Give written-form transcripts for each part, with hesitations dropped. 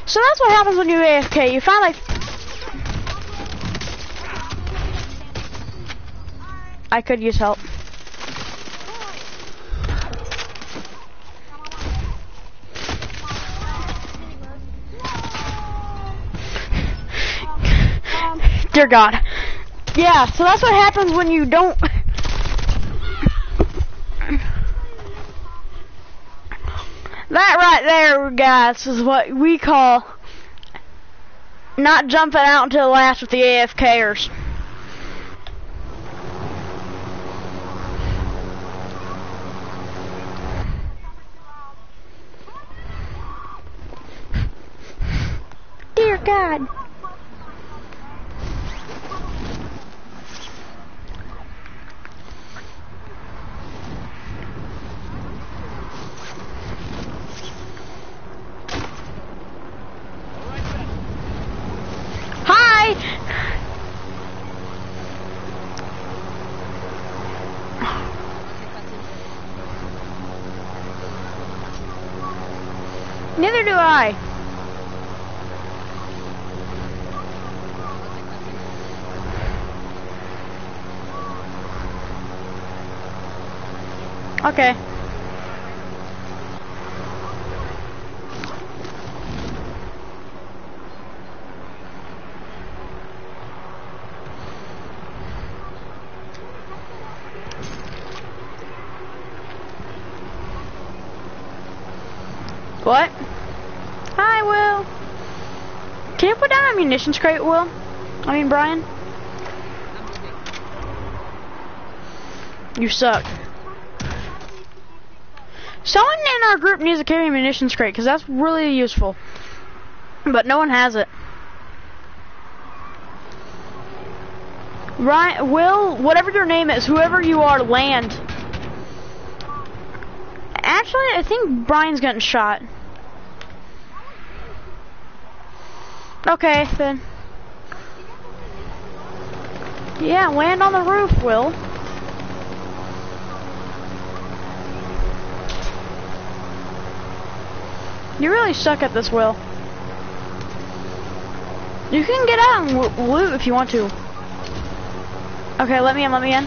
So that's what happens when you AFK. You find like... I could use help. Dear God. Yeah, so that's what happens when you don't... That right there, guys, is what we call not jumping out until the last with the AFKers. Dear God. Hi! Neither do I. Okay. What? Hi, Will. Can you put down a munitions crate, Will? I mean, Brian? You suck. Someone in our group needs to carry a munitions crate, because that's really useful. But no one has it. Ryan, Will, whatever your name is, whoever you are, land. Actually, I think Brian's getting shot. Okay, then. Yeah, land on the roof, Will. You really suck at this, Will. You can get out and loot if you want to. Okay, let me in, let me in.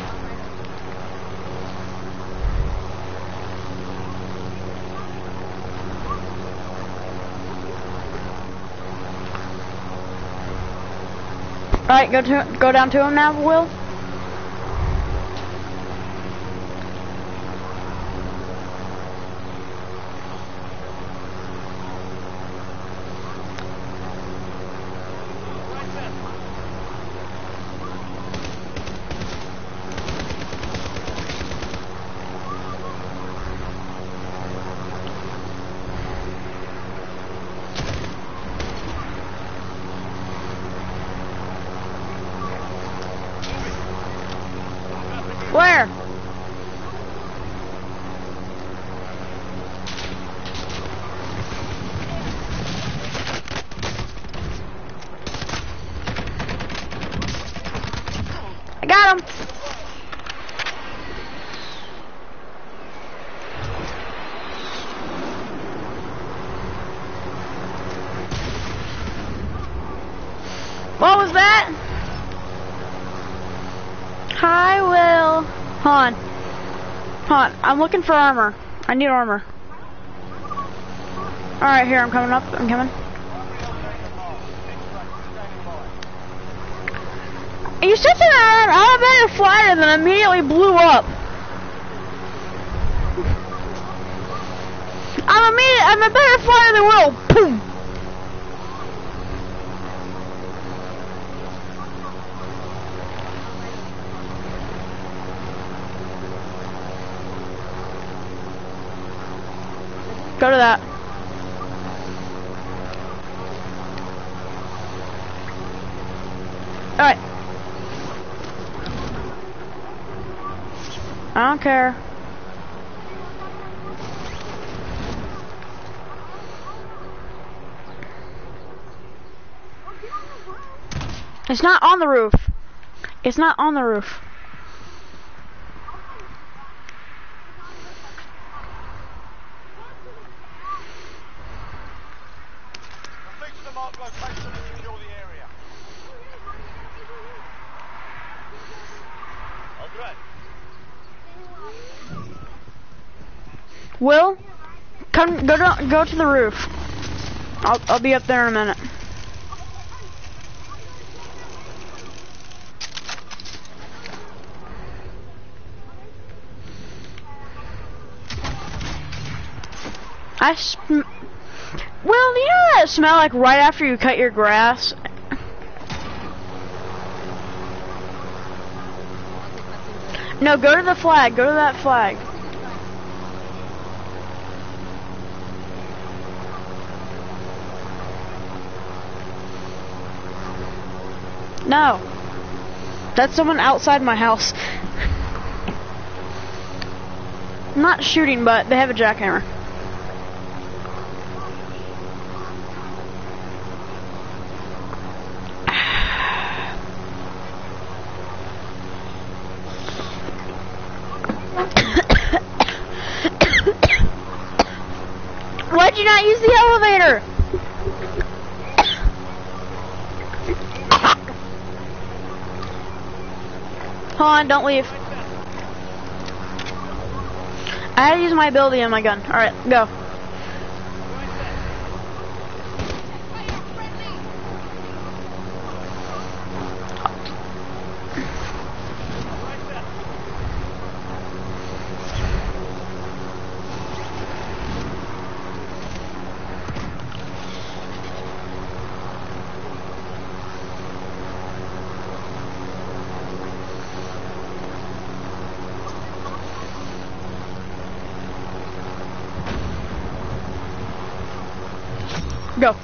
Alright, go down to him now, Will. Where? I got him. What was that? Hi, Will. Hold on. Hold on. I'm looking for armor. I need armor. Alright, here. I'm coming up. I'm coming. You said that I'm a better fighter than immediately blew up. I'm a better fighter than Will. Boom. Go to that. Alright. I don't care. It's not on the roof. It's not on the roof. Mark location and secure the area. Will, come go to the roof. I'll be up there in a minute. Well, do you know that smell like right after you cut your grass? No, go to the flag. Go to that flag. No. That's someone outside my house. I'm not shooting, but they have a jackhammer. Why'd you not use the elevator? Hold on, don't leave. I had to use my ability on my gun. Alright, go. Go.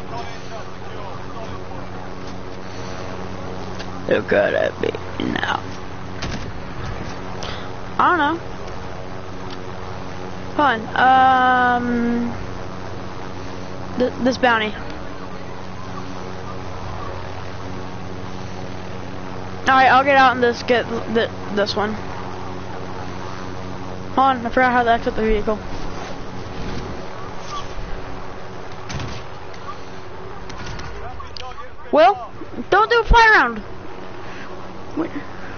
Look at me now. I don't know. Hold on. This bounty. Alright, I'll get out and just get this one. Hold on, I forgot how to exit the vehicle. Will, don't do a fly around. Wait.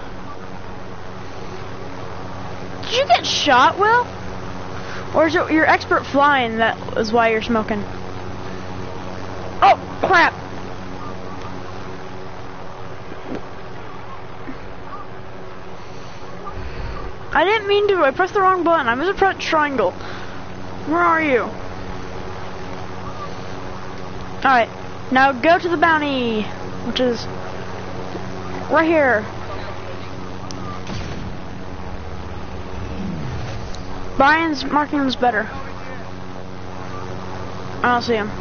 Did you get shot, Will? Or is it your expert flying that is why you're smoking? Oh, crap. I didn't mean to. I pressed the wrong button. I meant to press triangle. Where are you? Alright. Now go to the bounty, which is right here. Brian's marking him's better. I don't see him.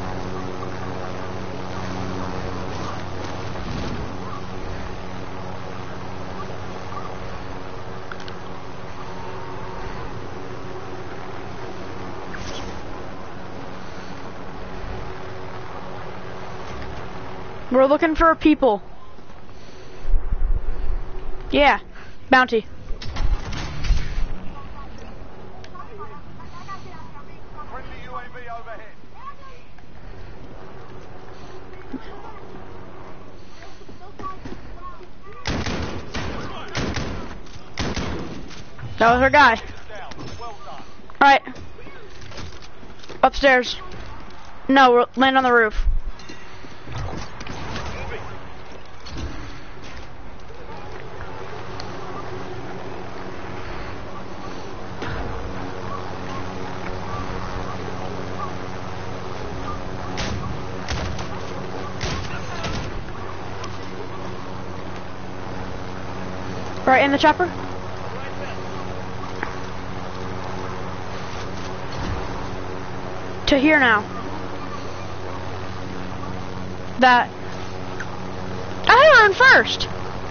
We're looking for people. Yeah, bounty. Friendly UAV overhead. That was our guy. Well done. Alright. Upstairs. No, we'll land on the roof. Right in the chopper? To here now. That. I run first!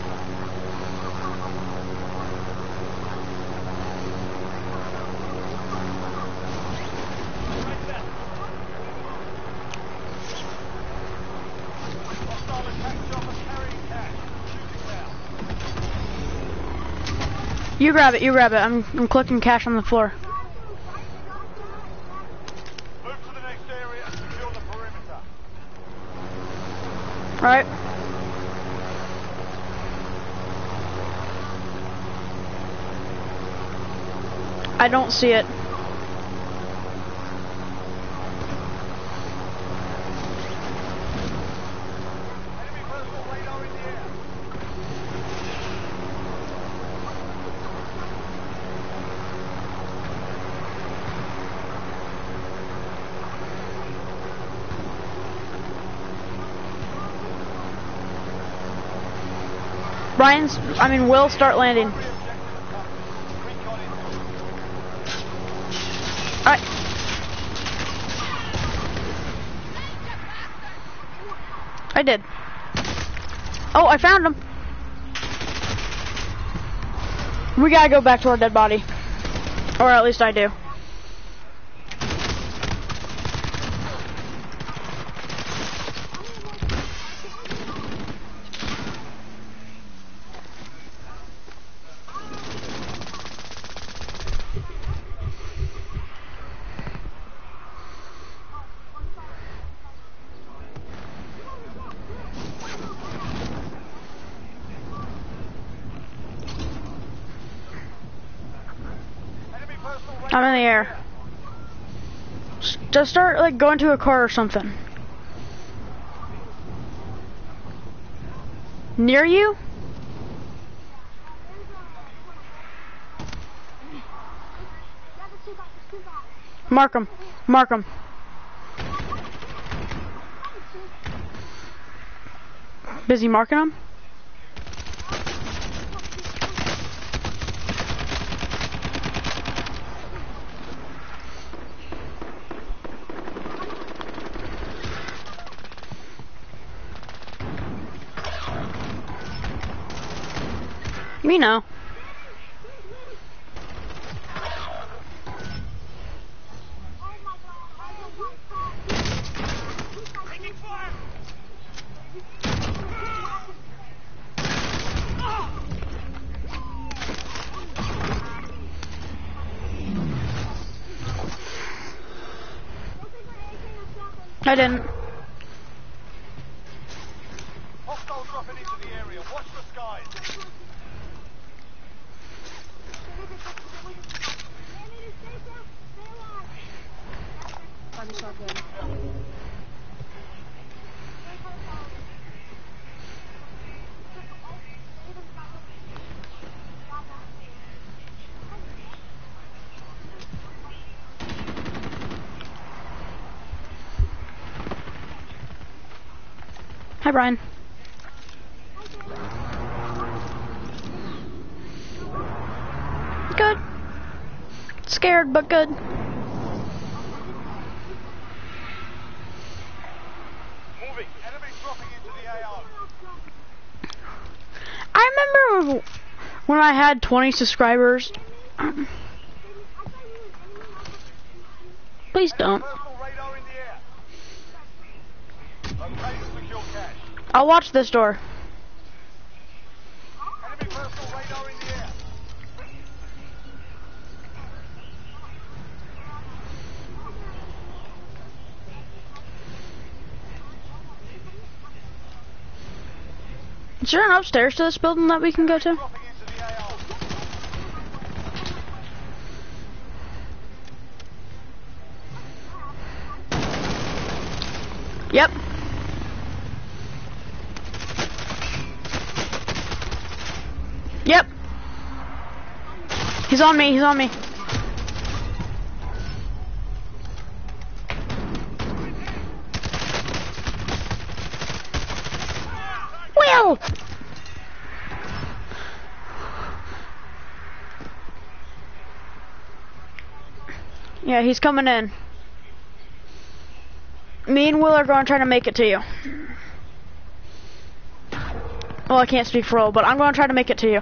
You grab it, I'm collecting cash on the floor. Move to the next area and secure the perimeter. Right. I don't see it. Enemy personal radar in the air. Will start landing. Primary objective accomplished. Recon in. Alright. I did. Oh, I found him. We gotta go back to our dead body. Or at least I do. Enemy personal radar I'm in the air. Just start like going to a car or something. Near you? Mark him. Mark him. Busy marking him? Me know. taking fire. I didn't. Hostile dropping into the area. Watch the skies. Hi, Brian. Good. Scared, but good. Moving. Enemy dropping into the AO. I remember when I had 20 subscribers. Please don't. Personal radar in the air. Locate and secure cache. I'll watch this door. Enemy personal radar in the air. Is there an upstairs to this building that we can go to? Dropping into the AO. Yep. Yep. He's on me, he's on me. Will! Yeah, he's coming in. Me and Will are going to try to make it to you. Well, I can't speak for Will, but I'm going to try to make it to you.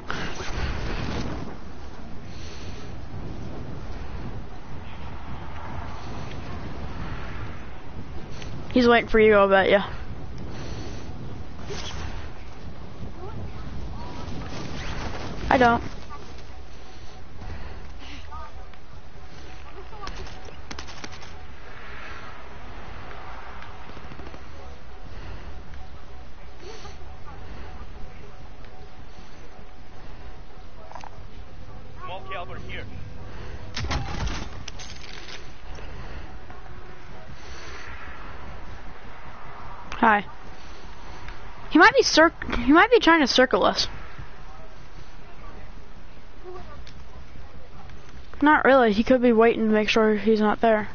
He's waiting for you, I'll bet ya. I don't. over here. Hi. He might be trying to circle us. Not really. He could be waiting to make sure he's not there.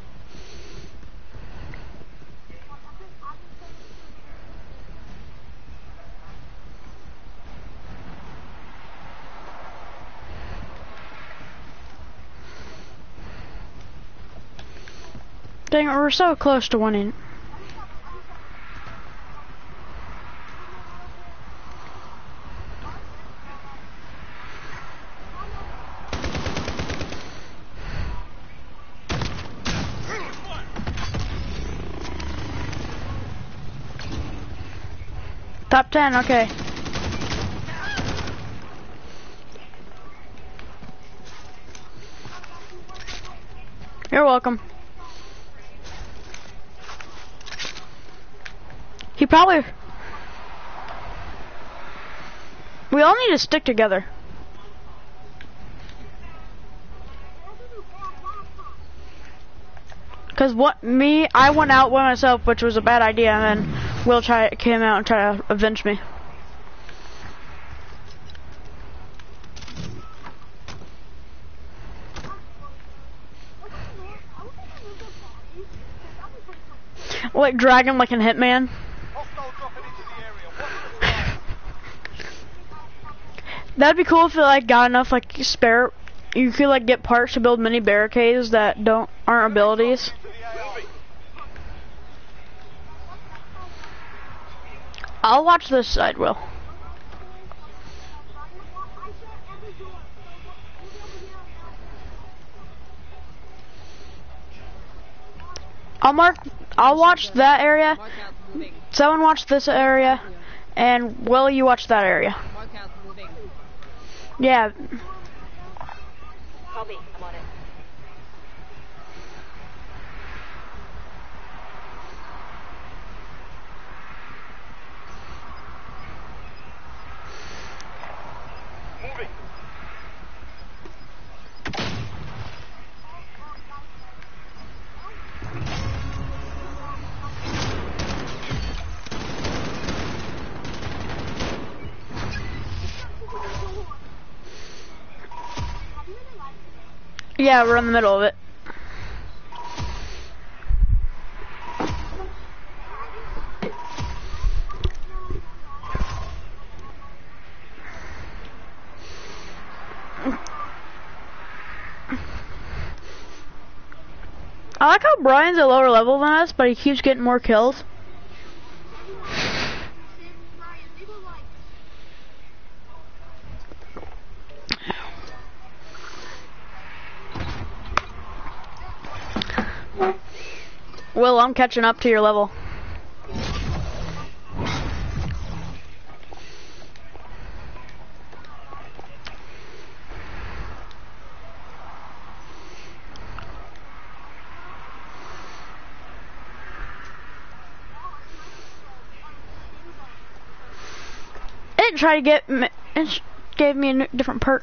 Dang it, we're so close to winning. Top 10, okay. You're welcome. He probably... We all need to stick together. Cause I went out by myself, which was a bad idea, and then Will came out and tried to avenge me. Like drag him like in Hitman. Hostile dropping into the area. Watch the sky. That'd be cool if you like got enough like spare. You could like get parts to build mini barricades that aren't abilities. Into the AO. I'll watch this side, Will. I'll watch that area. Someone watch this area, and Will, you watch that area. Yeah. Copy, I'm on it. Moving. Yeah, we're in the middle of it. I like how Brian's a lower level than us, but he keeps getting more kills. Will, I'm catching up to your level. It tried to get me, it gave me a different perk.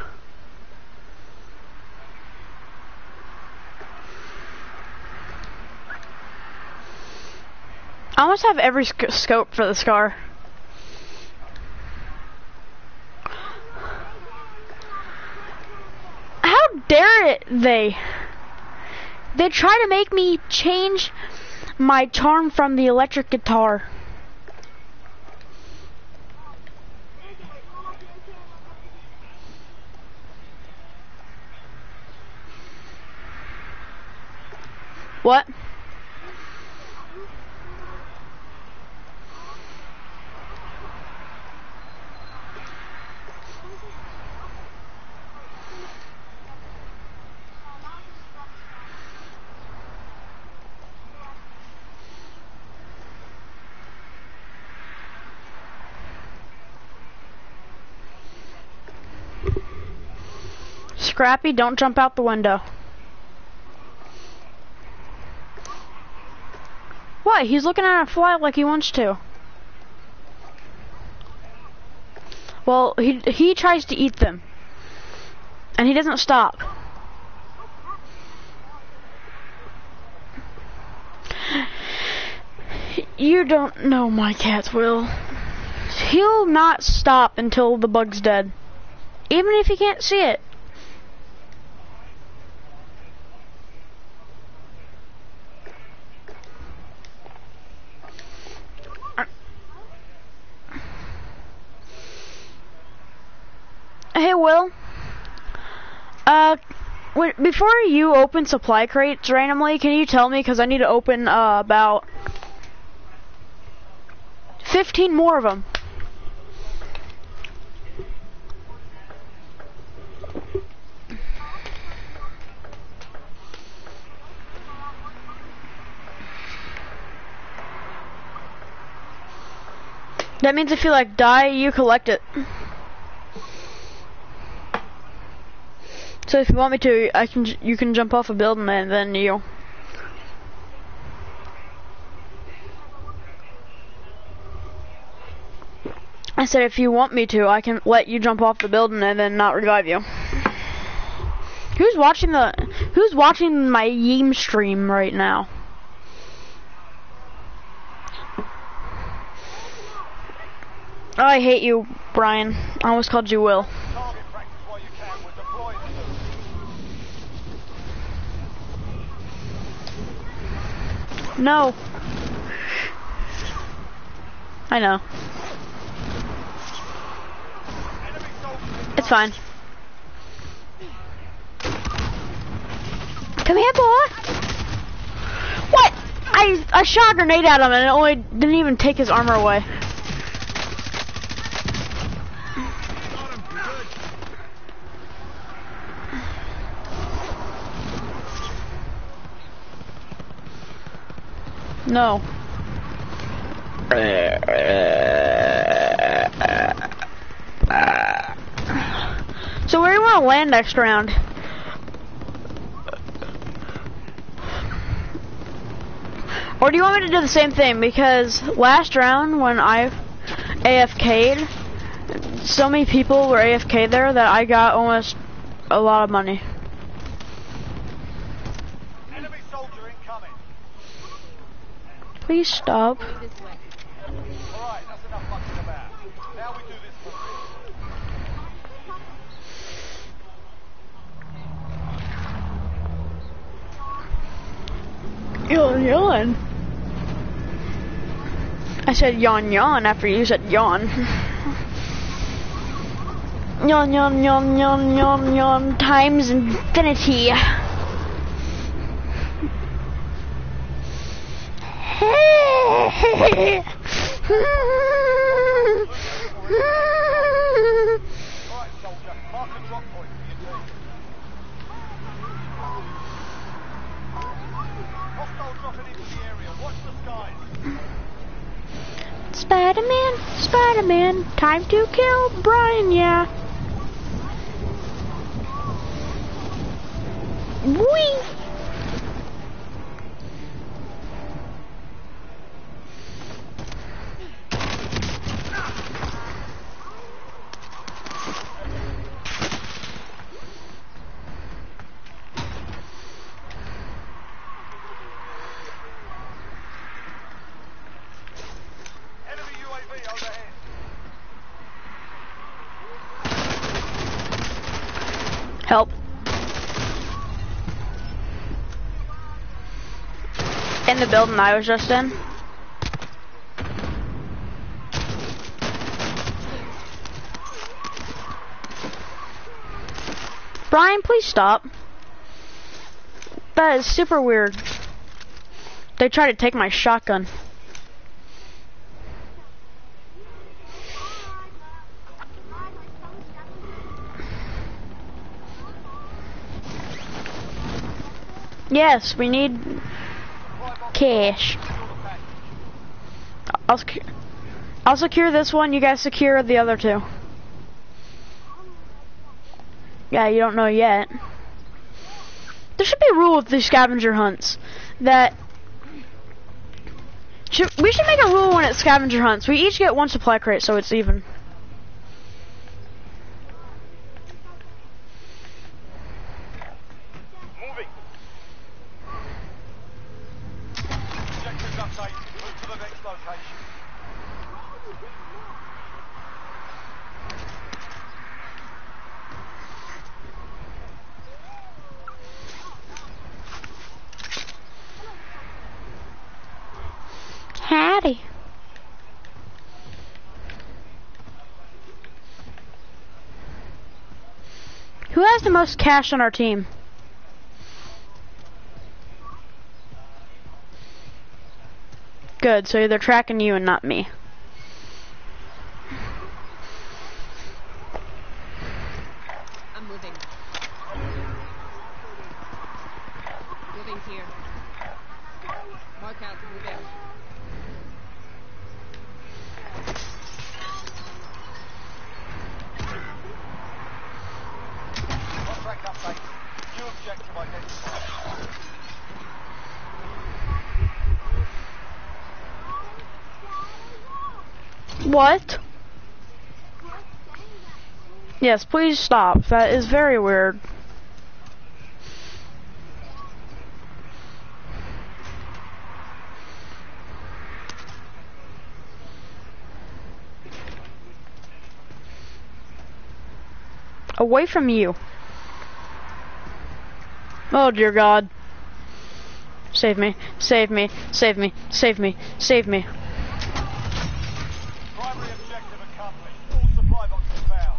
I almost have every scope for the Scar. How dare it they? They try to make me change my charm from the electric guitar. What? Scrappy, don't jump out the window. What? He's looking at a fly like he wants to. Well, he tries to eat them. And he doesn't stop. You don't know my cats, Will. He'll not stop until the bug's dead. Even if he can't see it. Hey, Will. Before you open supply crates randomly, can you tell me? Because I need to open about 15 more of them. That means if you like die, you collect it. So if you want me to, you can jump off a building and then you. I said if you want me to, I can let you jump off the building and then not revive you. Who's watching my Yeem stream right now? Oh, I hate you, Brian. I almost called you Will. No. I know. It's fine. Come here, boy. What? I shot a grenade at him and it only didn't even take his armor away. No. So where do you want to land next round? Or do you want me to do the same thing? Because last round when I AFK'd, so many people were AFK there that I got almost a lot of money. Enemy soldier incoming. Please stop. Alright, that's enough fucking about. Now we do this for real. Yawn. I said yawn after you said yawn. Yawn times infinity. Alright, soldier, mark a drop point for your team. Hostile dropping into the area. Watch the skies. Spider-Man, time to kill Brian, yeah. Whee! Enemy UAV overhead. Help. In the building I was just in. Brian, please stop. That is super weird. They tried to take my shotgun. Yes, we need cash. I'll secure this one, you guys secure the other two. Yeah, you don't know yet. There should be a rule with these scavenger hunts that we should make a rule when it's scavenger hunts. We each get one supply crate, so it's even. update. Move to the next location. Howdy. Who has the most cash on our team? Good, so they're tracking you and not me. I'm moving. Moving here. Mark out, moving. Contract update. New objective identified. What? Yes, please stop. That is very weird. Away from you. Oh dear God. Save me, save me, save me, save me, save me. Primary objective accomplished. All supply boxes found.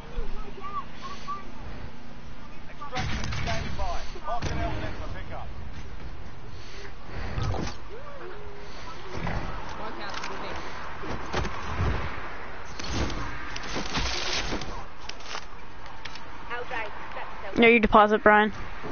Extraction standing by. Mark an LZ for pickup. Mark out, moving. No, you deposit, Brian.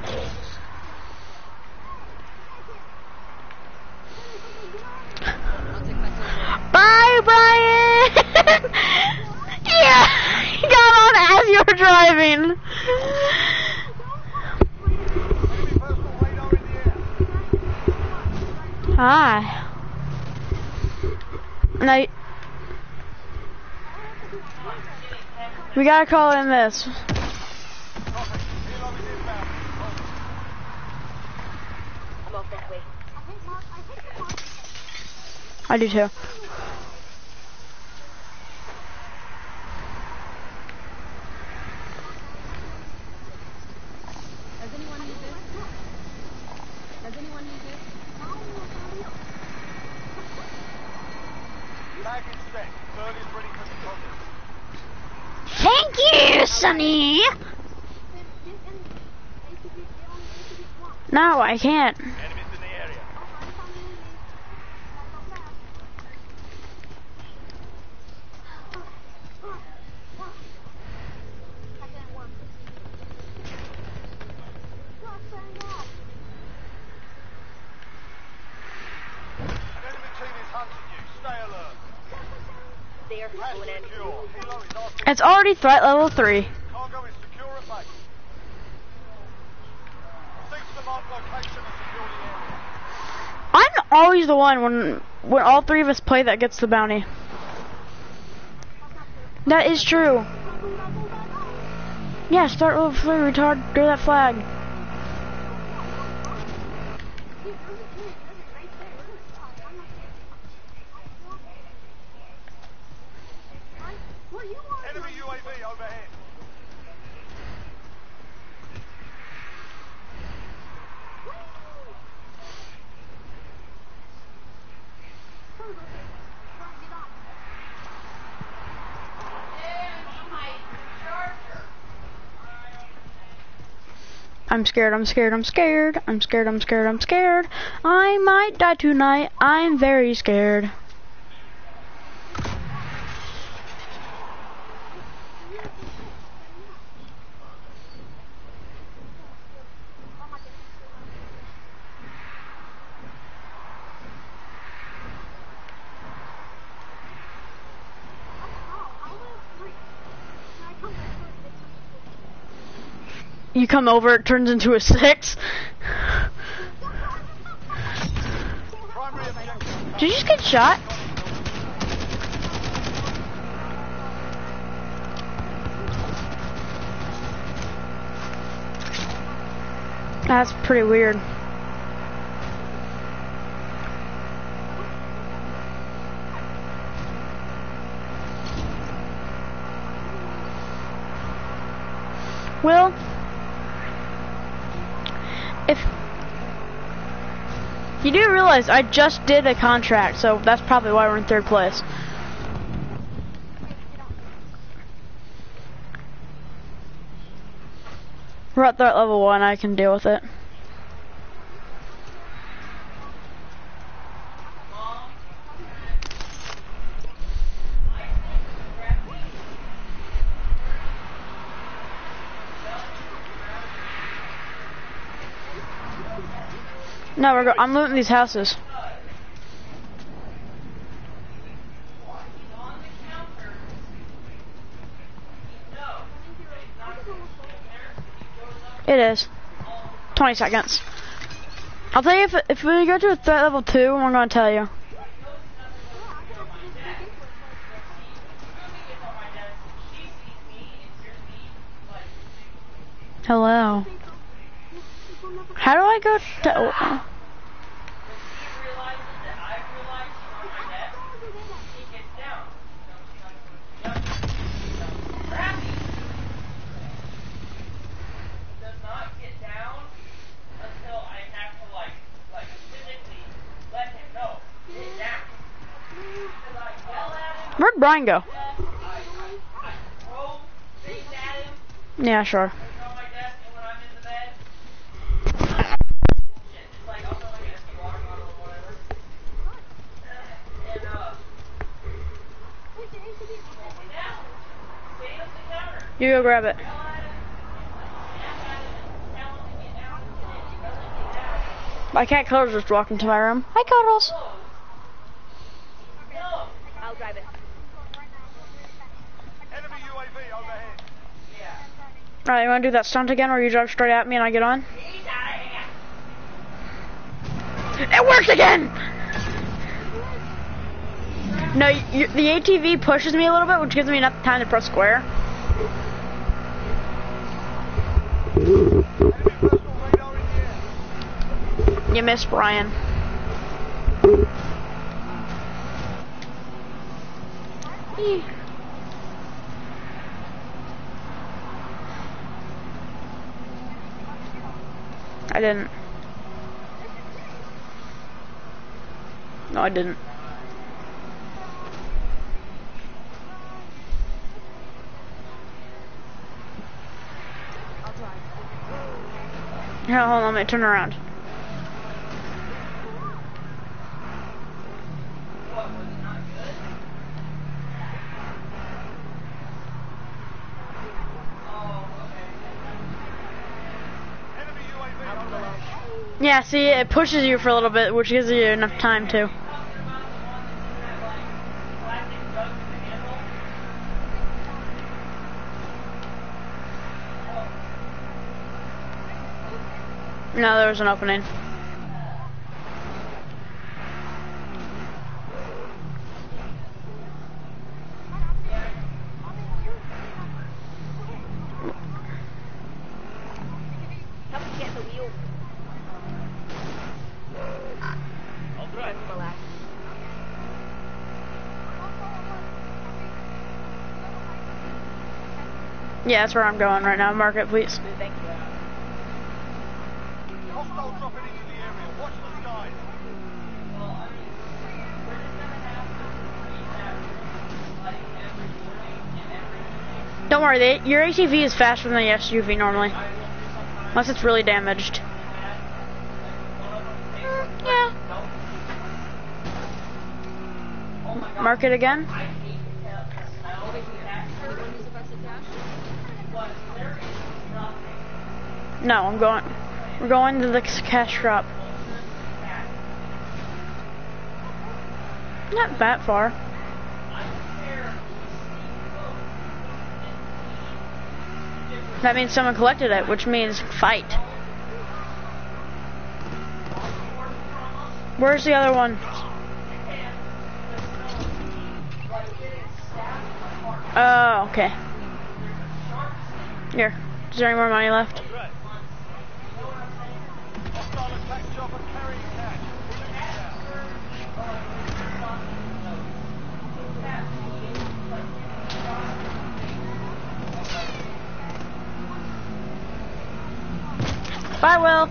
I'll take back over. Bye, Brian! Yeah! He got on as you were driving. Enemy personal radar in the air. Hi. Now, we gotta call in this. Copy. Helo is inbound. I do too. Does anyone need this? Does anyone need this? Bag is set. Bird is ready for deposit. Thank you, Sonny. No, I can't. Enemies in the area. An enemy team is hunting you. Stay alert. Cash secure. Helo is asking. It's already threat level 3. Cargo is secure at base. Cease the marked location and secure the area. I'm always the one when all three of us play that gets the bounty. That is true. Yeah, start level 3, retard. Do that flag. Enemy UAV overhead. I'm scared, I'm scared, I'm scared. I'm scared, I'm scared, I'm scared. I might die tonight. I'm very scared. You come over, it turns into a 6. Primary objective. Did you just get shot? That's pretty weird. Will, if you do realize I just did a contract, so that's probably why we're in 3rd place. We're at threat level 1, I can deal with it. No, I'm looting these houses. It is. 20 seconds. I'll tell you if we go to a threat level 2, I'm gonna tell you. Hello. How do I go to... Where'd Brian go? Yeah, sure. You go grab it. My cat Cuddles just walked into my room. Hi, Cuddles. I'll drive it. Enemy UAV overhead. Alright, you wanna do that stunt again where you drive straight at me and I get on? It works again! No, the ATV pushes me a little bit, which gives me enough time to press square. Enemy personal radar in the air. You missed, Brian. I didn't. No, I didn't. I'll drive. Here, hold on, let me turn around. Enemy UAV overhead. Yeah, see, it pushes you for a little bit, which gives you enough time to. No, there was an opening. Help me get the wheel. I'll drive. Relax. Yeah, that's where I'm going right now. Mark it, please. Thank you. Hostile dropping into the area. Watch the skies. Don't worry, your ATV is faster than the SUV normally. Unless it's really damaged. Yeah. Mark it again. No, we're going to the cash drop. Not that far. That means someone collected it, which means fight. Where's the other one? Oh, okay. Here. Is there any more money left? Hostile attack chopper carrying cash. Bye, Will.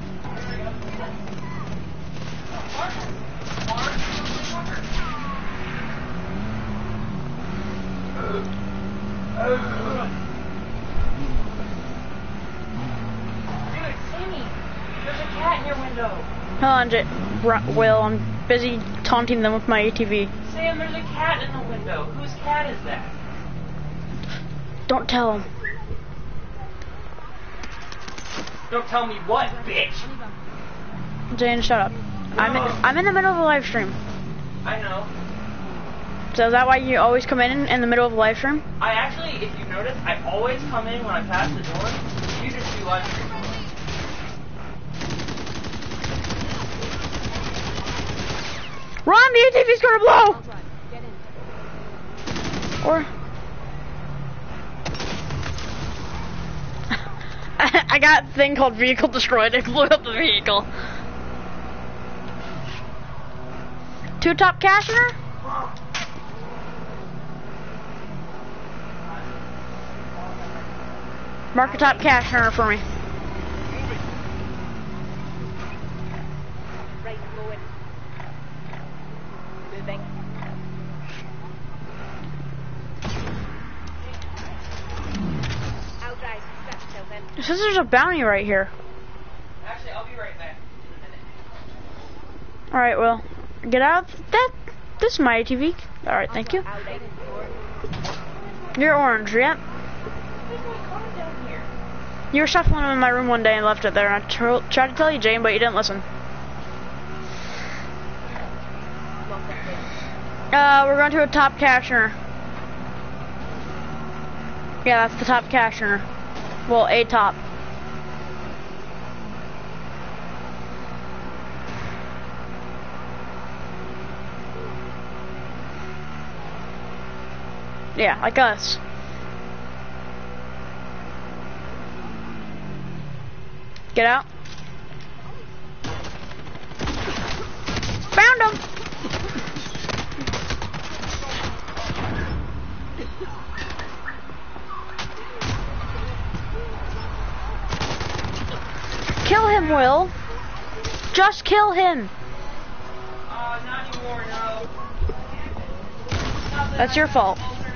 Dude, Sammy, there's a cat in your window. Hold on, Will. I'm busy taunting them with my ATV. Sam, there's a cat in the window. Whose cat is that? Don't tell them. Don't tell me what, bitch. Jane, shut up. I'm in the middle of a live stream. I know. So is that why you always come in the middle of a live stream? I actually, if you notice, I always come in when I pass the door. You just do live stream. Run! The ATV's gonna blow! I'll drive. Get in. Or... I got a thing called vehicle destroyed. It blew up the vehicle. 2 top casher? Mark a top casher for me. Right, going. Moving. I'll drive. That's till then. It says there's a bounty right here. Actually, I'll be right back in a minute. Alright, well, get out of that. This is my ATV. Alright, thank you. I'll drive. You're orange, yep. There's my car down here. You were shuffling in my room one day and left it there. And I tried to tell you, Jane, but you didn't listen. We're going to a top casher. Yeah, that's the top casher. Well, a top. Yeah, like us. Get out. Found him. Kill him, Will. Just kill him. Not anymore, no. That's your fault.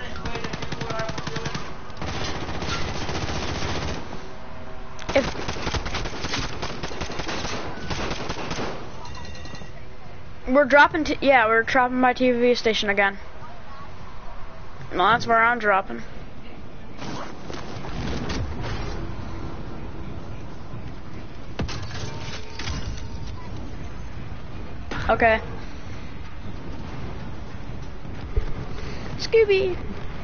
If we're dropping, yeah, we're dropping my TV station again. Well, that's where I'm dropping. Okay. Scooby.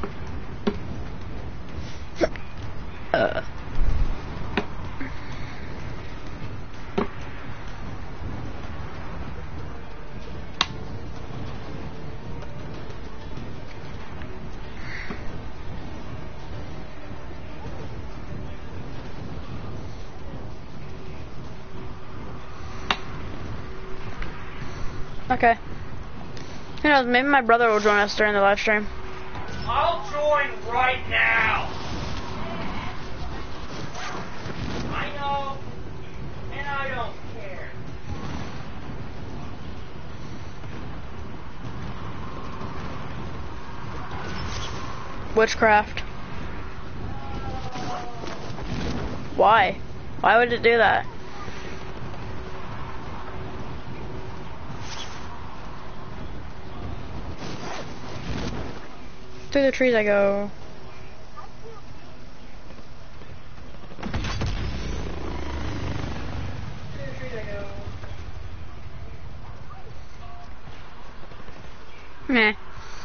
Okay. Who knows, maybe my brother will join us during the live stream. I'll join right now. I know, and I don't care. Witchcraft. Why? Why would it do that? Through the trees I go. Meh.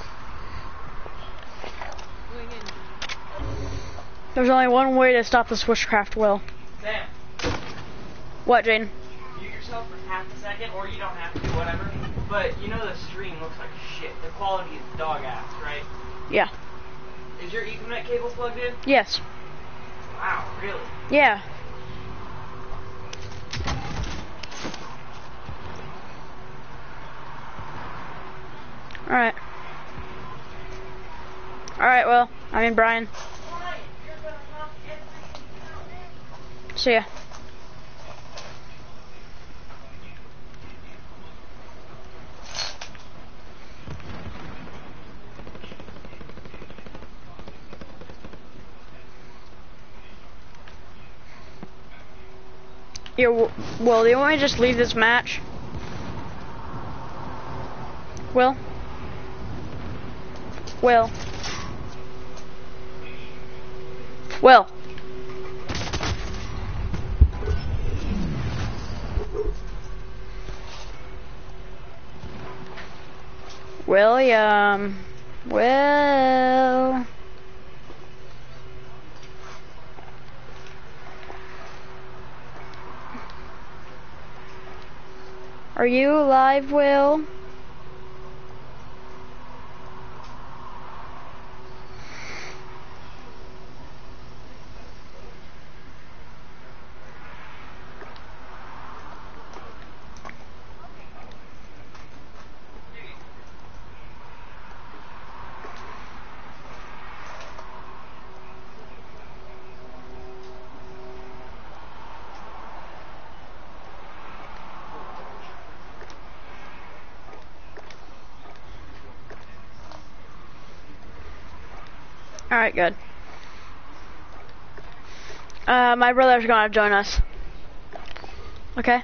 There's only one way to stop this witchcraft, Will. Sam, What, Jane? mute yourself for half a second, or you don't have to, whatever. But you know the stream looks like shit. The quality is dog ass, right? Yeah. Is your Ethernet cable plugged in? Yes. Wow, really? Yeah. Alright. Alright, well, I mean Brian. See ya. Here, Will, do you want me to just leave this match? Will? Will? Will? William? Will? Are you alive, Will? Alright, good. My brother's gonna join us. Okay?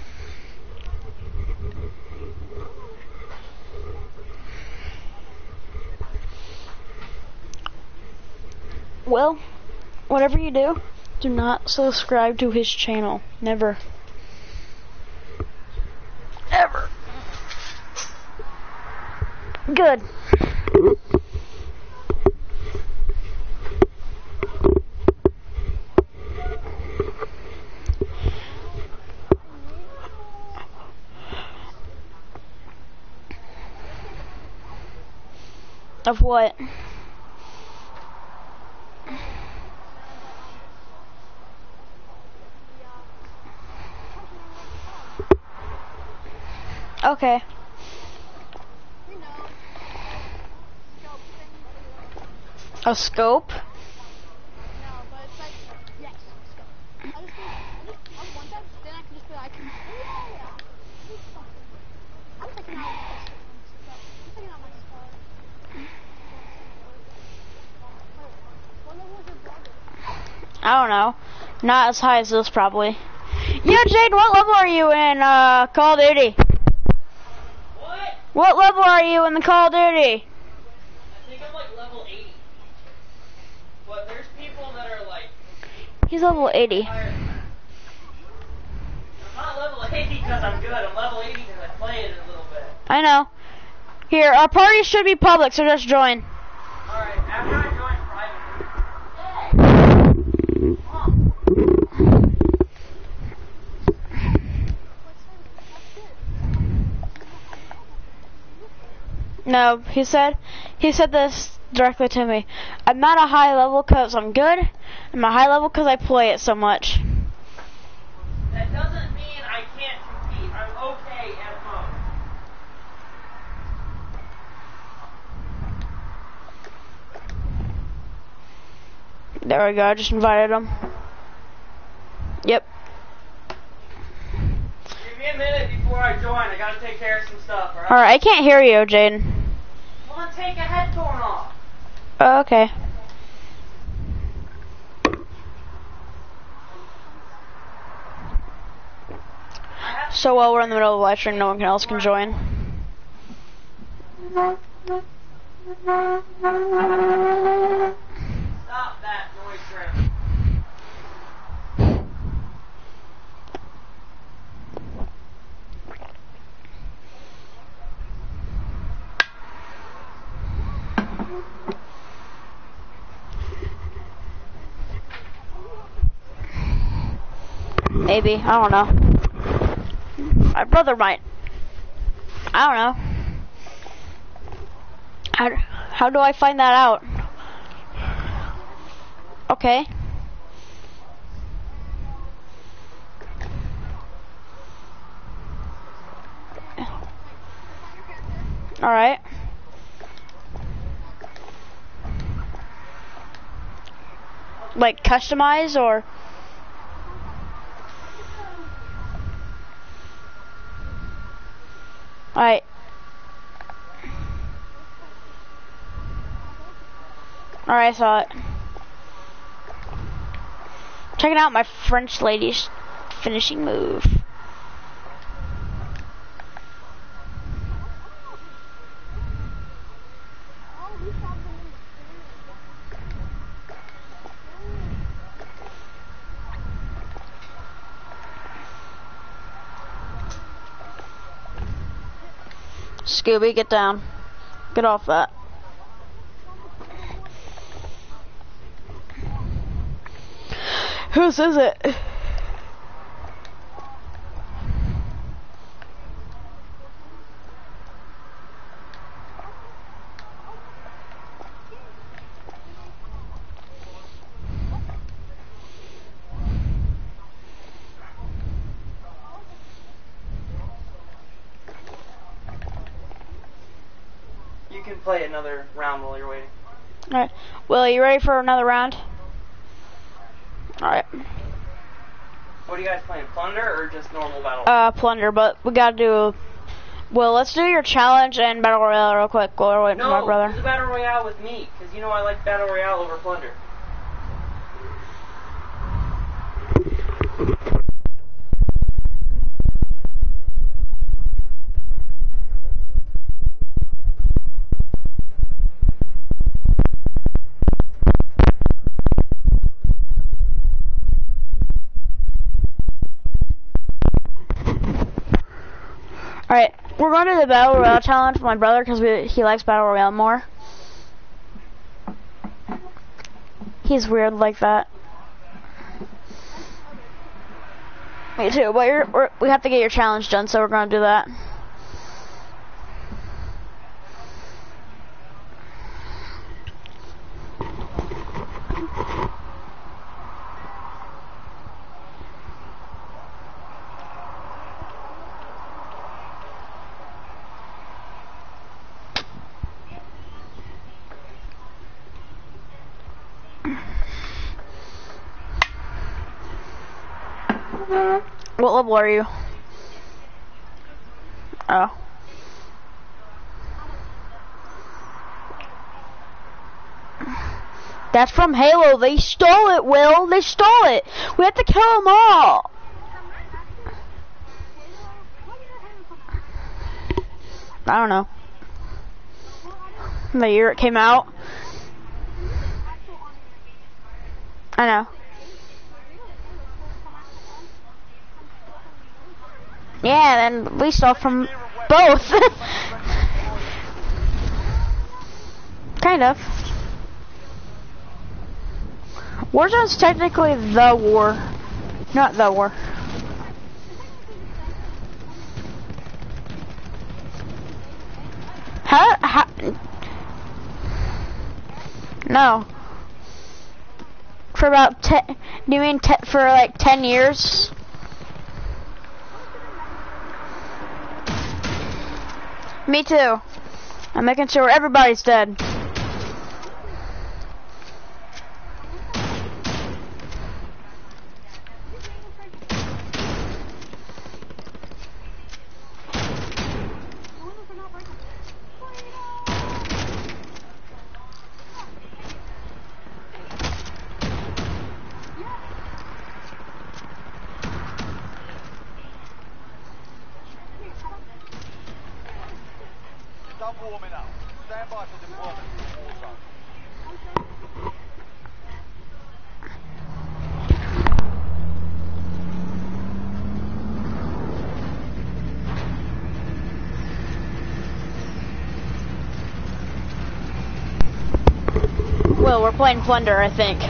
Well, whatever you do, do not subscribe to his channel. Never. Ever. Good. Of what? Okay. A scope? No, but it's like, yes, scope. I just want that, then I can just be like, yeah. I'm taking out my squad. What level is your brother? I don't know. Not as high as this, probably. Yo, Jade, what level are you in Call of Duty? What? What level are you in the Call of Duty? I think I'm like level 80. But there's people that are like... He's level 80. higher than that. I'm not level 80 because I'm good. I'm level 80 because I play it a little bit. I know. Here, our party should be public, so just join. Alright, after I join privately... No, he said this directly to me. I'm not a high level because I'm good. I'm a high level because I play it so much. That doesn't mean I can't compete. I'm okay at most. There we go, I just invited him. Yep. Give me a minute before I join. I gotta take care of some stuff, alright? Alright, I can't hear you, Jaden. Come on, take a headphone off. Oh, okay. So while we're in the middle of the live stream, no one else can join. Stop that noise, Graham. Maybe, I don't know. My brother might. I don't know. How do I find that out? Okay. Alright. Like customize or? Alright. Alright, I saw it. Checking out my French lady's finishing move. Scooby, get down. Get off that. Whose is it? You can play another round while you're waiting. Alright. Will, you ready for another round? Alright. What are you guys playing? Plunder or just normal battle? Plunder, but we gotta do... Well, let's do your challenge and battle royale real quick while we're waiting for my brother. No, do the battle royale with me, because you know I like battle royale over plunder. Alright, we're going to the battle royale challenge with my brother because he likes battle royale more. He's weird like that. Me too, but we have to get your challenge done, so we're going to do that. What level are you? Oh. That's from Halo. They stole it, Will. They stole it. We have to kill them all. I don't know. The year it came out. I know. Yeah, then we stole from both. Kind of. Warzone's technically the war, not the war. How? No. For about 10, do you mean for like 10 years? Me too. I'm making sure everybody's dead. Done warming up. Stand by for deployment to the war zone. Well, we're playing Plunder, I think.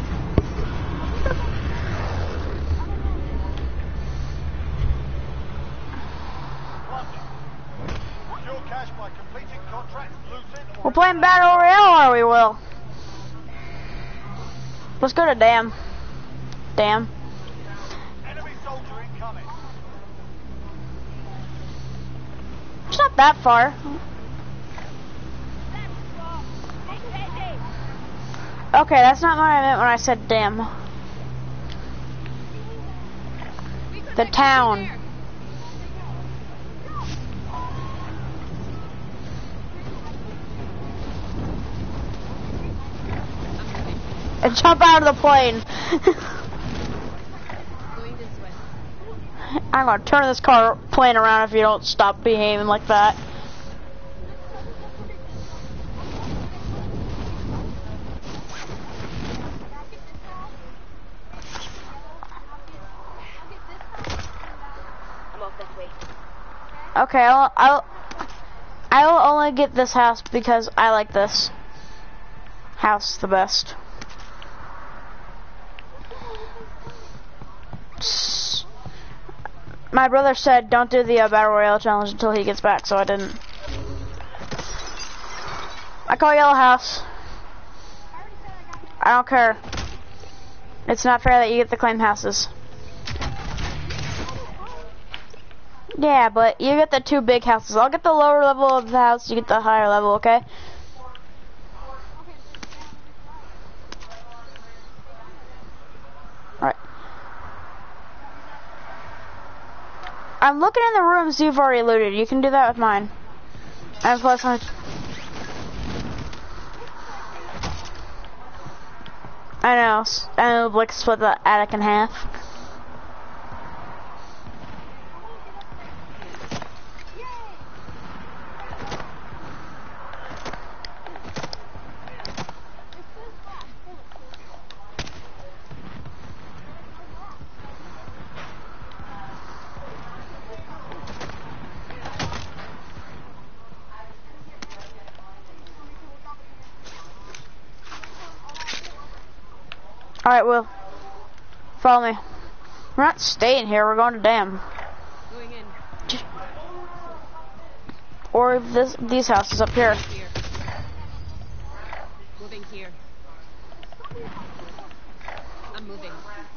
We're playing Battle Royale, are we, Will? Let's go to Dam. Dam. Enemy soldier incoming. It's not that far. Okay, that's not what I meant when I said Dam. The town. And jump out of the plane. Going this way. I'm gonna turn this car plane around if you don't stop behaving like that. Okay, I'll only get this house because I like this house the best. My brother said don't do the Battle Royale challenge until he gets back, so I didn't. I call Yellow House. I don't care. It's not fair that you get the claimed houses. Yeah, but you get the 2 big houses. I'll get the lower level of the house, you get the higher level, okay? Alright. I'm looking in the rooms you've already looted. You can do that with mine. And plus, I know. I know, like, split the attic in half. Alright, Will. Follow me. We're not staying here, we're going to Dam. Going in. Or these houses up here. Here. Moving here. I'm moving.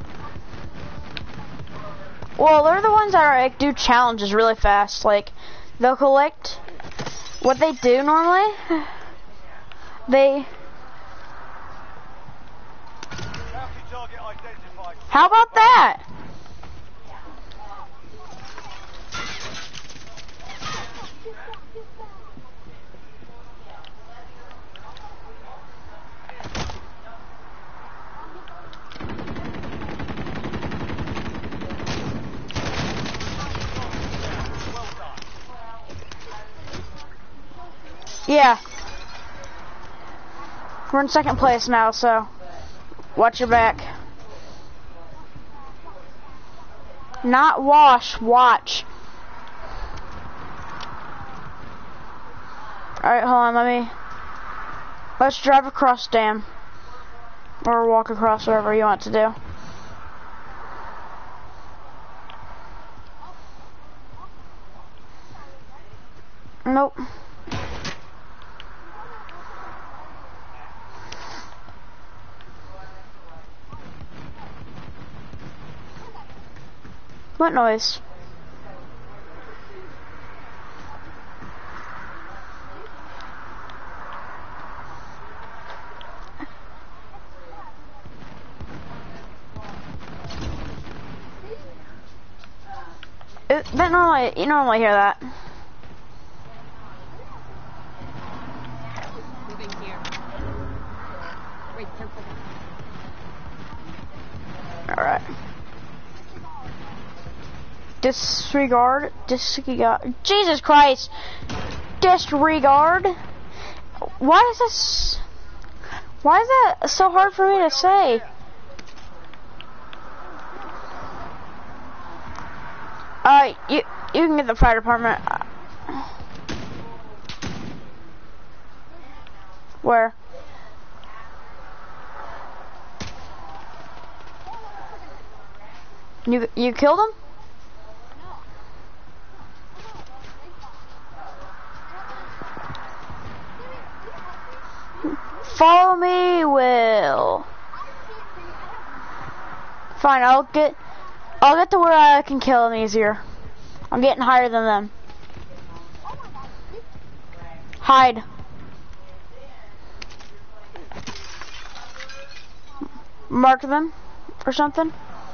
Well, they're the ones that are, like, do challenges really fast. Like, they'll collect what they do normally. How about that? Yeah. We're in second place now, so watch your back. Not wash, watch. Alright, hold on, let's drive across Dam. Or walk across, whatever you want to do. Nope. What noise? You normally hear that. Moving here. Wait, 10 seconds. Alright. Disregard. Jesus Christ. Disregard. Why is that so hard for me to say? You can get the fire department. Where? You killed him? Follow me, Will. Fine, I'll get to where I can kill him easier. I'm getting higher than them. Hide. Mark them or something.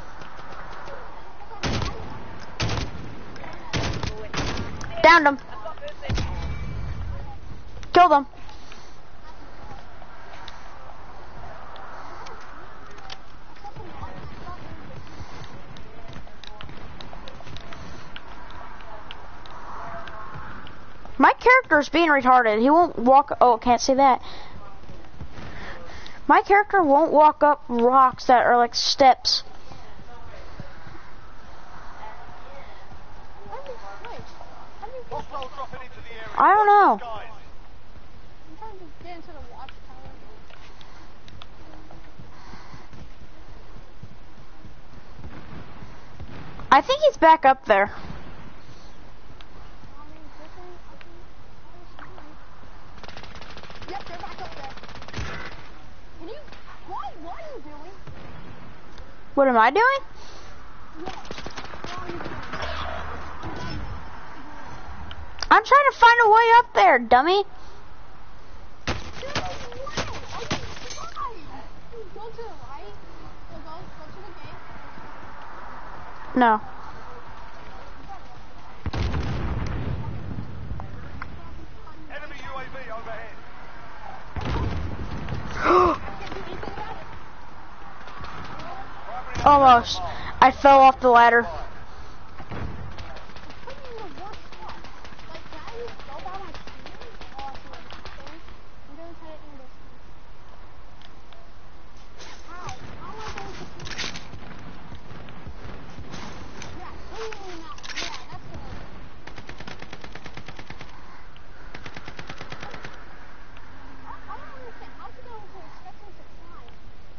Downed him. Killed him. My character's being retarded. He won't walk. Oh, can't say that. My character won't walk up rocks that are like steps. Hostiles dropping into the area. I don't know. Guys. I'm trying to get into the watchtower. I think he's back up there. Yep, they're back up there. Can you? What are you doing? What am I doing? Yeah. What are you doing? I'm trying to find a way up there, dummy. Dude, what? Are you fine? Go to the right. Go to the gate. No. Enemy UAV overhead. Almost. I fell off the ladder. Put me in the worst spot. Like, can I just go by my screen? Oh, I see what I'm saying. I'm gonna try to end this. How? How am I going to see? Yeah, clearly not. Yeah, that's the one. I don't understand. How's it going to expect them to climb?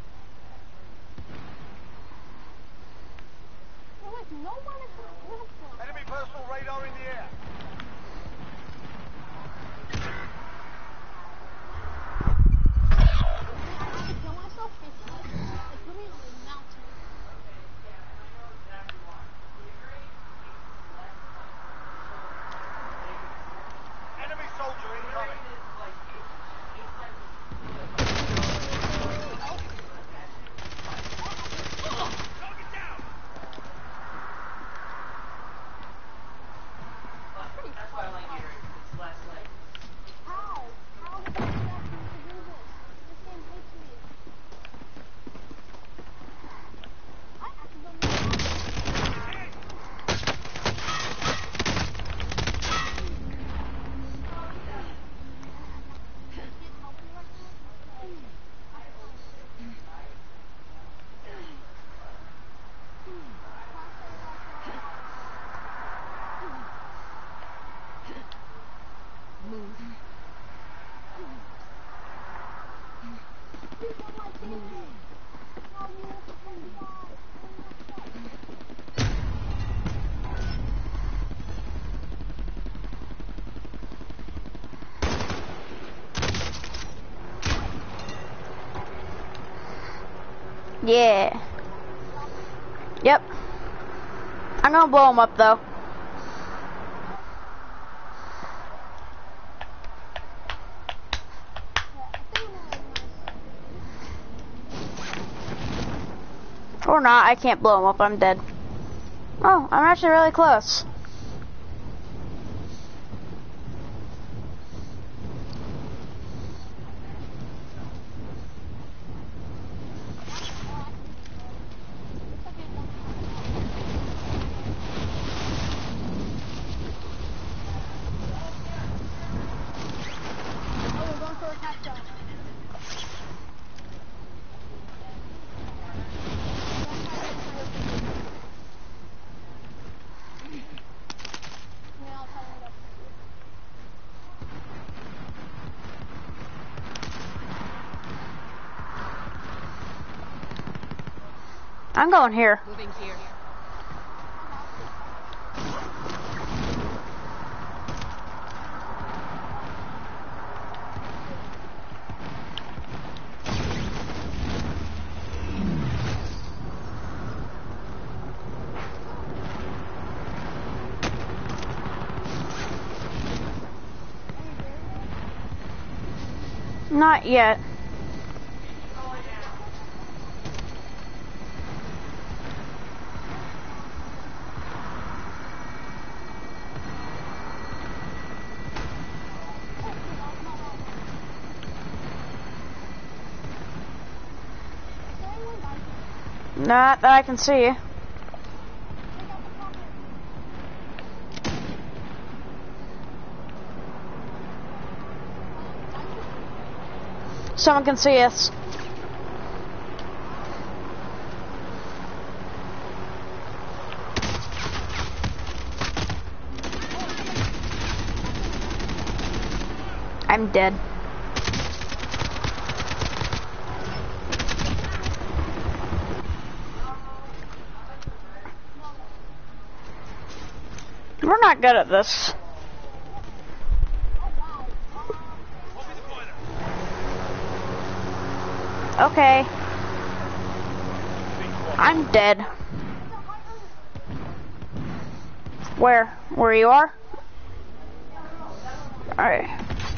Well, like, no one is going to climb. Enemy personal radar in the air. I have to kill myself because it put me on a mountain. Enemy soldier incoming. That's why I like Gatorade. It's less like. How? How did I expect me to do this? This game hates me. I accidentally. Yeah. Yep. I'm gonna blow him up though. Or not, I can't blow him up, I'm dead. Oh, I'm actually really close. Oh, we're going for a capture. I'm going here. Moving here. Not yet. Not that I can see. Someone can see us. I'm dead. We're not good at this. Okay. I'm dead. Where? Where you are? Alright.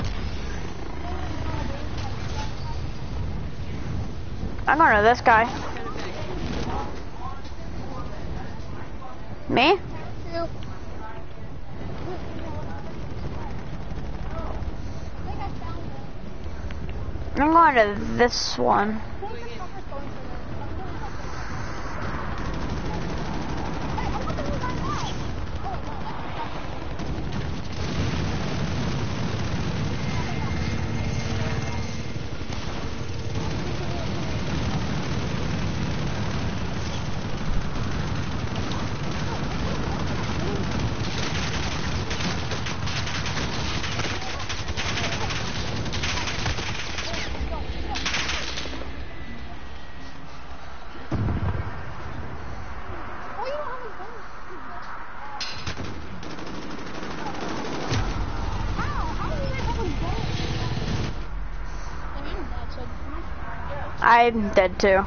I'm going to this guy. Me? I'm going to this one. I'm dead too.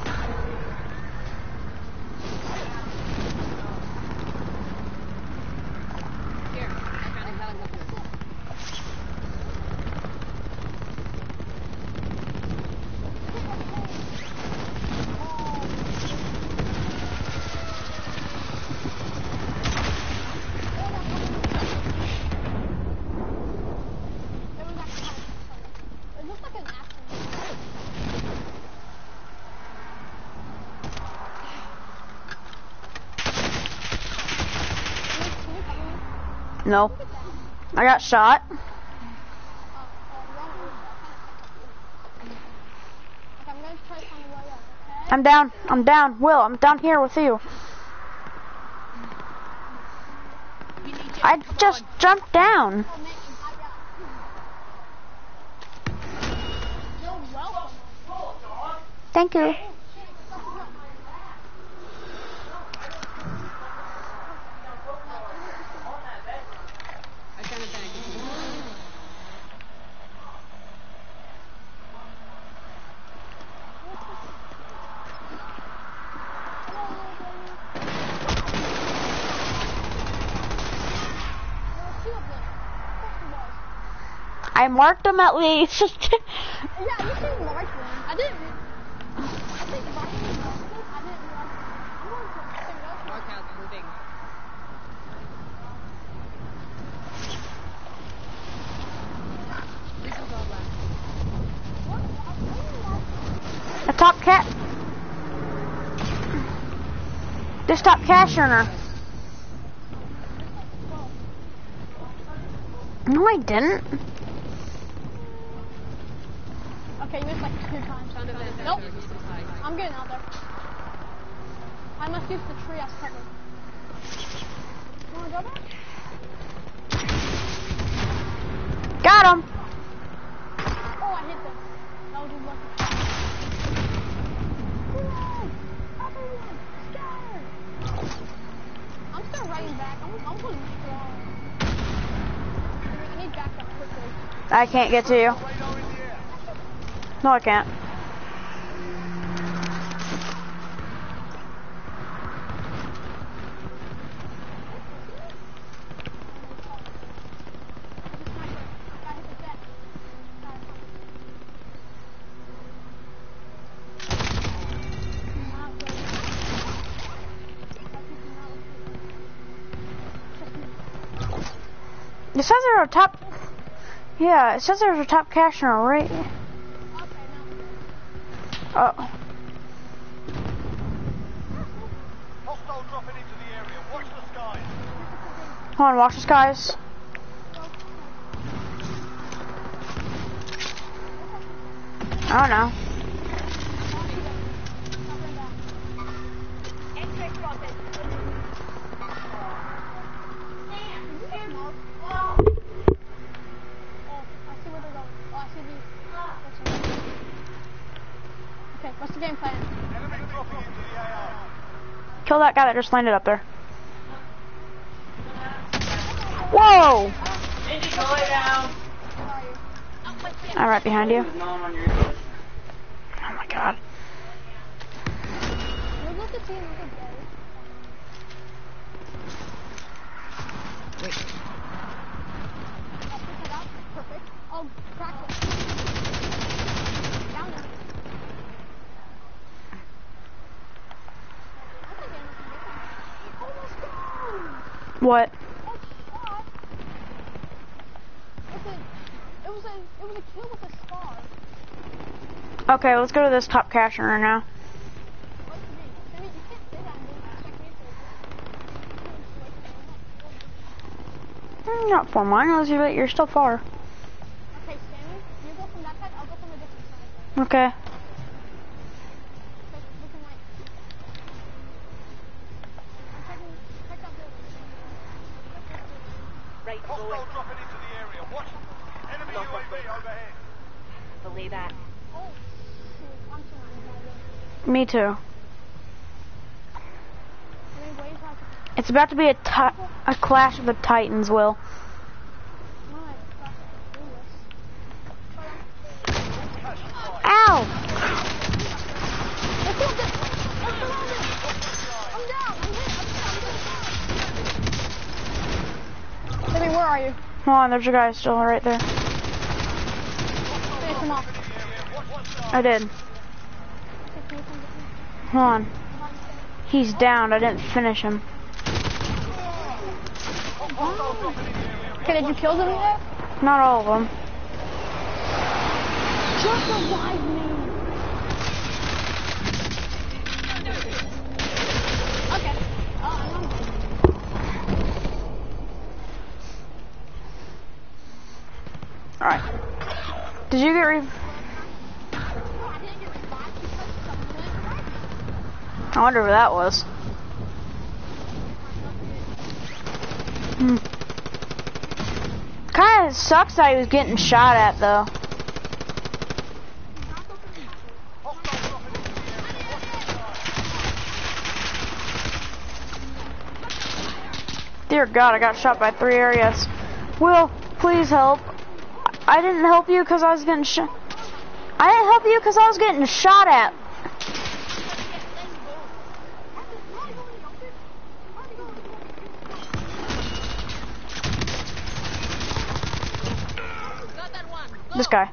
Here, I found a helicopter. It looks like an accident. No. I got shot. I'm gonna try to find a way out, okay? I'm down. I'm down. Will, I'm down here with you. I just jumped down. Oh, man, You're welcome. Thank you. I found a bag. I marked them at least. Yeah, you seem like one. I didn't. I think Mark was I didn't realize. I'm going to figure it out. Mark out, moving. Reason's all left. The top cat. This top cash earner. No, I didn't. Okay, you missed like 2 times. Found a vent. Nope. Reason's high. I'm getting out there. I must use the tree as cover. You wanna go back? Got him. Oh, I hit them. That was just lucky. Run! Everyone, scatter! I'm still running back. I'm going strong. I need backup quickly. I can't get to you. Radar in the air. No, I can't. It says there's a top. Yeah, it says there's a top cash earner, right? Oh. Hostile dropping into the area. Watch the skies. Hold on, watch the skies. I don't know. Okay, what's the game plan? Enemy dropping into the AO. Kill that guy that just landed up there. Whoa! Ninja, go lay down. Where are you? I'm right behind you. No one on your list. Oh my god. Look at the team, look at Gary. Oh, pick it up. Perfect. Oh, crack it. Down it. That's a game. Oh, let's go! What? Oh, shot. It was a kill with a scar. Okay, let's go to this top cash earner now. What's the name? Sammy, you can't say that. I'm going to check me. Not for mine, unless you're still far. Okay, Sammy, you go from that side, I'll go from a different side. Okay. Okay, look at mine. Check that building. Right, Hostile going. dropping into the area. Watch. Enemy UAV overhead. Believe that. Oh, shoot, I'm too many. Me too. And then waves out to It's about to be a clash of the Titans, Will. no, I forgot to do this. Ow! Let's do this! Let's go on it! I'm down! I'm hit! I'm down! Sammy, where are you? Hold on, there's a guy still right there. Finish him off. I did. Okay, can you come get me? Hold on. He's down. I didn't finish him. Okay, did you kill them yet? Not all of them. Just revive me! Okay. I'm Alright. Did you get No, I didn't get revived because someone went right. I wonder who that was. Kinda sucks that he was getting shot at, though. Dear God, I got shot by 3 areas. Will, please help. I didn't help you because I was getting shot. I didn't help you because I was getting shot at. This guy.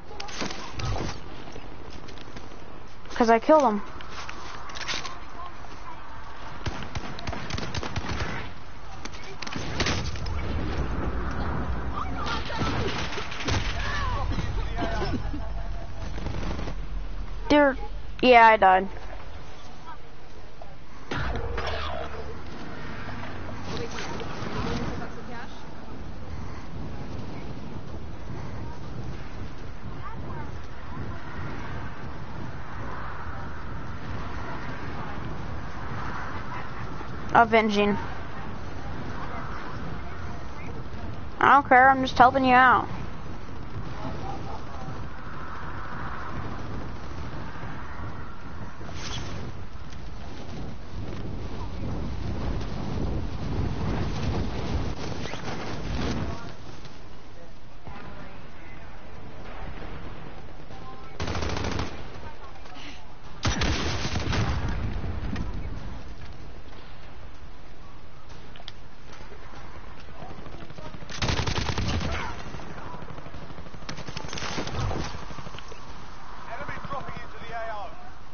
Because I killed him. Dear, yeah, I died. Avenging. I don't care, I'm just helping you out. Enemy dropping into the AO.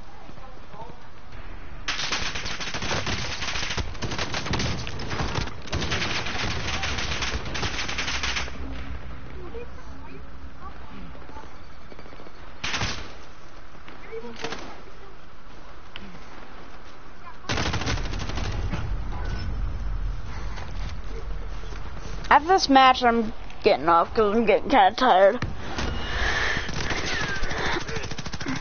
After this match, I'm getting off because I'm getting kind of tired.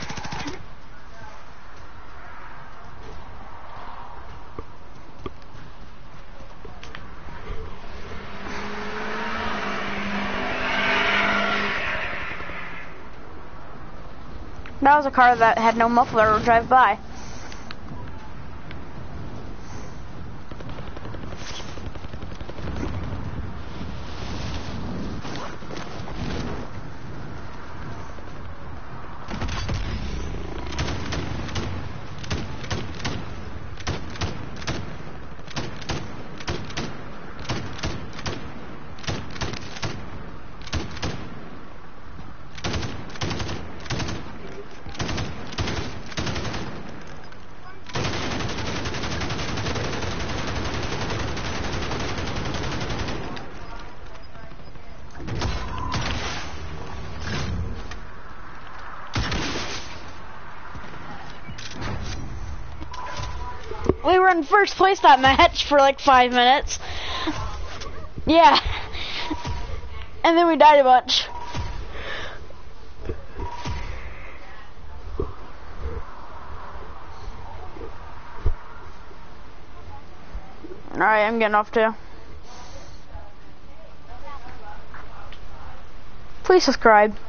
That was a car that had no muffler drive by. We were in first place that match for like 5 minutes. Yeah. And then we died a bunch. Alright, I'm getting off too. Please subscribe.